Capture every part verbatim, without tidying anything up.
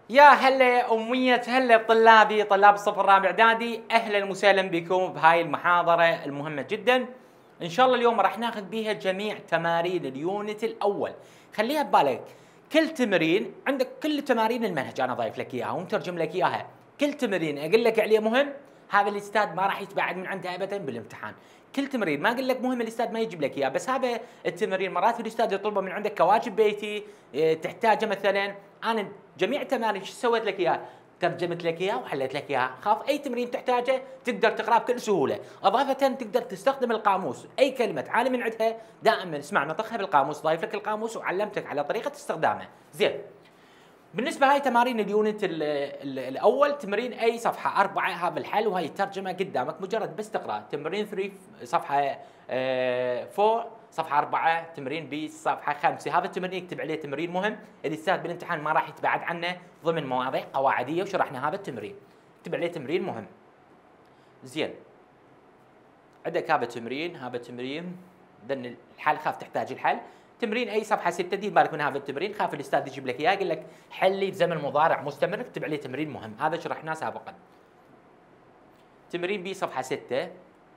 يا هلا أمية هلا بطلابي طلاب الصف الرابع إعدادي، أهلا وسهلا بكم بهاي المحاضرة المهمة جدا. إن شاء الله اليوم راح ناخذ بيها جميع تمارين اليونت الأول. خليها ببالك، كل تمرين عندك كل تمارين المنهج أنا ضايف لك إياها ومترجم لك إياها. كل تمرين أقول لك عليه مهم، هذا الأستاذ ما راح يتبعد من عنده أبدا بالامتحان. كل تمرين ما أقول لك مهم الأستاذ ما يجيب لك إياه، بس هذا التمرين مرات الأستاذ يطلبه من عندك كواجب بيتي تحتاجه مثلا. أنا جميع التمارين شو سويت لك اياها؟ ترجمت لك اياها وحليت لك اياها، خاف اي تمرين تحتاجه تقدر تقراه بكل سهوله، اضافه تقدر تستخدم القاموس، اي كلمه تعاني من عندها دائما اسمع نطقها بالقاموس، ضايف لك القاموس وعلمتك على طريقه استخدامه. زين. بالنسبه هاي تمارين اليونت ال ال الاول، تمرين اي صفحه أربعة هذا الحل وهي الترجمه قدامك، مجرد بس تقرا. تمرين ثلاثة صفحه أربعة صفحة أربعة، تمرين بي صفحة خمسة، هذا التمرين اكتب عليه تمرين مهم، الأستاذ بالامتحان ما راح يتبعد عنه ضمن مواضيع قواعدية وشرحنا هذا التمرين، اكتب عليه تمرين مهم. زين. عندك هذا التمرين، هذا التمرين ذن الحل خاف تحتاج الحل، تمرين أي صفحة ستة، دير بالك من هذا التمرين، خاف الأستاذ يجيب لك إياه يقول لك حلي بزمن مضارع مستمر، اكتب عليه تمرين مهم، هذا شرحناه سابقا. تمرين بي صفحة ستة،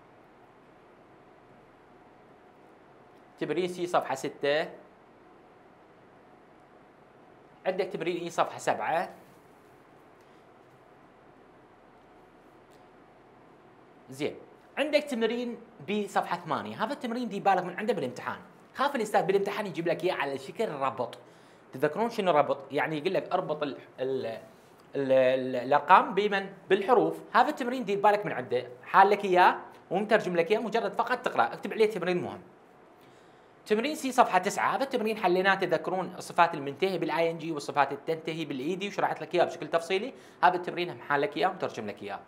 تمرين سي صفحة ستة، عندك تمرين اي صفحة سبعة، زين. عندك تمرين بي صفحة ثمانية، هذا التمرين دي بالك من عنده بالامتحان، خاف الاستاذ بالامتحان يجيب لك اياه على شكل ربط. تذكرون شنو ربط؟ يعني يقول لك اربط ال ال ال ال الارقام بمن؟ بالحروف، هذا التمرين دير بالك من عنده، حال لك اياه ومترجم لك اياه، مجرد فقط تقرا، اكتب عليه تمرين مهم. تمرين سي صفحة تسعة، هذا التمرين حليناه، تذكرون الصفات المنتهية بالاي ان جي والصفات اللي تنتهي بالاي دي وشرحت لك اياه بشكل تفصيلي، هذا التمرين هم حال لك اياه ومترجم لك اياه.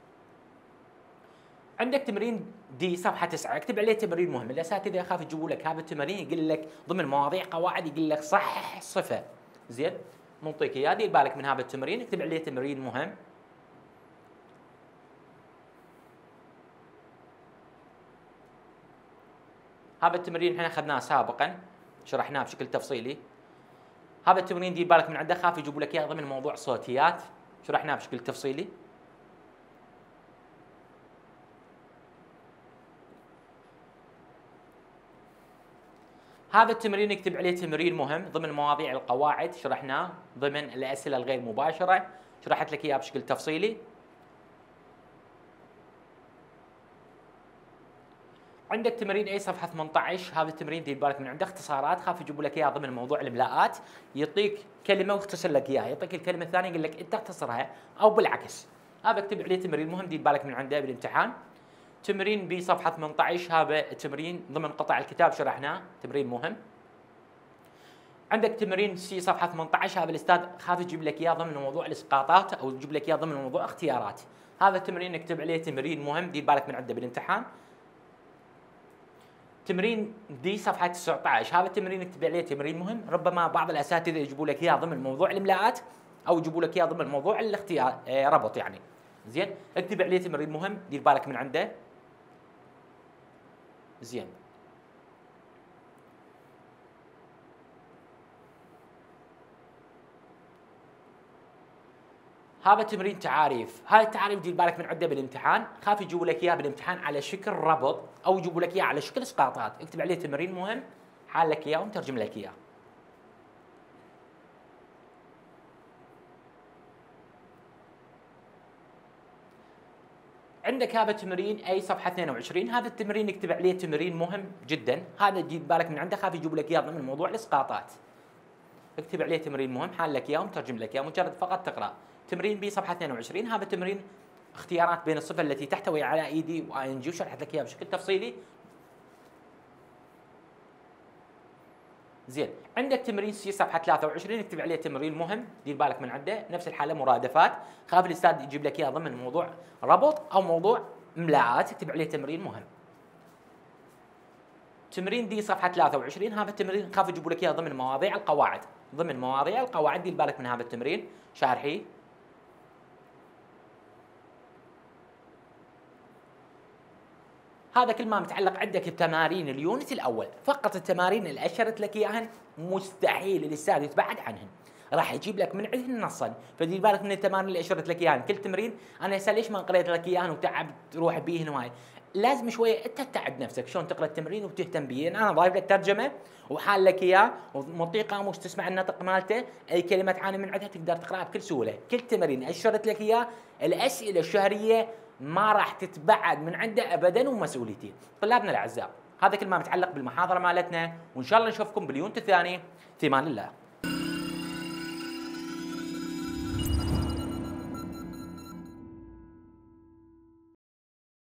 عندك تمرين دي صفحة تسعة، اكتب عليه تمرين مهم، الاساتذة يخاف يجيبوا لك هذا التمرين يقول لك ضمن مواضيع قواعد يقول لك صحح صفة، زين؟ منطيك اياه، دير بالك من هذا التمرين، اكتب عليه تمرين مهم. هذا التمرين احنا اخذناه سابقا، شرحناه بشكل تفصيلي. هذا التمرين دير بالك من عنده، خاف يجيبوا لك اياه ضمن موضوع صوتيات، شرحناه بشكل تفصيلي. هذا التمرين اكتب عليه تمرين مهم ضمن مواضيع القواعد، شرحناه ضمن الاسئله الغير مباشره، شرحت لك اياه بشكل تفصيلي. عندك تمرين اي صفحه ثمانية عشر، هذا التمرين دير بالك من عنده اختصارات، خاف يجيبوا لك اياه ضمن موضوع الاملاءات، يعطيك كلمه ويختصر لك اياها، يعطيك الكلمه الثانيه يقول لك انت اختصرها او بالعكس، هذا اكتب عليه تمرين مهم، دير بالك من عنده بالامتحان. تمرين بي صفحه ثمانية عشر، هذا التمرين ضمن قطع الكتاب شرحناه، تمرين مهم. عندك تمرين سي صفحه ثمانية عشر، هذا الاستاذ خاف يجيب لك اياه ضمن موضوع الاسقاطات او يجيب لك اياه ضمن موضوع اختيارات، هذا التمرين اكتب عليه تمرين مهم، دير بالك من عنده بالامتحان. تمرين دي صفحه تسعة عشر، هذا التمرين اكتب عليه تمرين مهم، ربما بعض الاساتذه يجيبوا لك اياه ضمن موضوع الاملاءات او يجيبوا لك اياه ضمن موضوع الاختيار آه ربط يعني، زين؟ اكتب عليه تمرين مهم، دير بالك من عنده. زين. هذا تمرين تعاريف، هاي التعاريف دير بالك من عنده بالامتحان، خاف يجيبوا لك اياه بالامتحان على شكل ربط او يجيبوا لك اياه على شكل اسقاطات، اكتب عليه تمرين مهم، حال لك اياه ومترجم لك اياه. عندك هذا التمرين اي صفحه اثنين وعشرين، هذا التمرين اكتب عليه تمرين مهم جدا، هذا دير بالك من عنده، خاف يجيبوا لك اياه ضمن موضوع الاسقاطات، اكتب عليه تمرين مهم، حال لك اياه ومترجم لك اياه، مجرد فقط تقرا. تمرين بي صفحه اثنين وعشرين، هذا تمرين اختيارات بين الصفه التي تحتوي على اي دي واي ان جي وشرحت لك اياها بشكل تفصيلي. زين. عندك تمرين سي صفحه ثلاثة وعشرين، اكتب عليه تمرين مهم، دير بالك من عنده، نفس الحاله مرادفات، خاف الاستاذ يجيب لك اياه ضمن موضوع ربط او موضوع املاءات، اكتب عليه تمرين مهم. تمرين دي صفحه ثلاثة وعشرين، هذا التمرين خاف يجيبوا لك اياه ضمن مواضيع القواعد، ضمن مواضيع القواعد، دير بالك من هذا التمرين، شارحي. هذا كل ما متعلق عندك بتمارين اليونت الاول، فقط التمارين اللي اشرت لك اياهن مستحيل الاستاذ يتبعد عنهن، راح يجيب لك من عندهن نصا، فدير بالك من التمارين اللي اشرت لك اياها، كل تمرين انا هسه ليش ما قريت لك اياهن وتعبت روح بيهن وهاي، لازم شويه انت تتعب نفسك شلون تقرا التمرين وتهتم بيه، انا ضايف لك ترجمه وحال لك اياه ومعطيه قاموس تسمع النطق مالته، اي كلمه تعاني من عندها تقدر تقراها بكل سهوله، كل تمرين اشرت لك اياه، الاسئله الشهريه ما راح تتبعد من عنده ابدا ومسؤوليتي. طلابنا الاعزاء، هذا كل ما متعلق بالمحاضره مالتنا، وان شاء الله نشوفكم باليونت الثاني، في امان الله.